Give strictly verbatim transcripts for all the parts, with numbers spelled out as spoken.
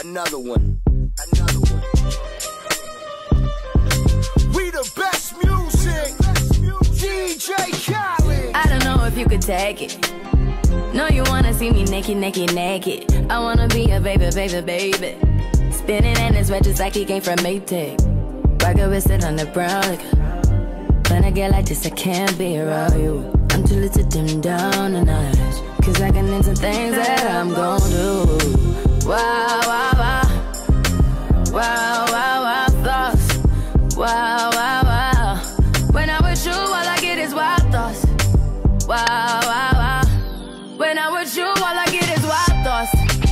Another one. Another one. We the best music. D J Khaled. I don't know if you could take it. No, you wanna see me naked, naked, naked. I wanna be a baby, baby, baby. Spinning in his red just like he came from Maytag. Rocket with it on the brown liquor. When I get like this, I can't be around you. I'm too little to dim down the night, cause I can into things that I'm gon' do. Wow, wow, wow. Wow, wow, wow, thoughts. Wow, wow, wow. When I'm with you, all I get is wild thoughts. Wow, wow, wow. When I'm with you, all I get is wild thoughts.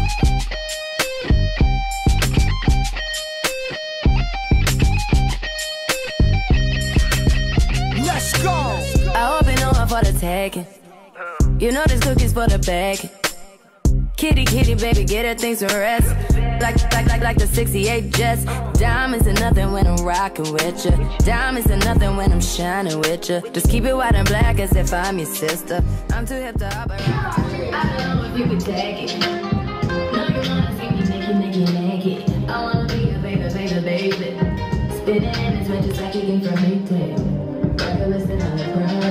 Let's go. I hope you know I'm for the taking. You know this cookie's for the bag. Kitty, kitty, baby, get her things to rest. Like, like, like, like the sixty-eight Jets. Diamonds are nothing when I'm rocking with you. Diamonds are nothing when I'm shining with you. Just keep it white and black as if I'm your sister. I'm too hip to hop around. I don't know if you can take it. No, you wanna see me naked, naked, naked. I wanna be a baby, baby, baby. Spinning in his red just like he came from Maytag. Rocket listed on the ground.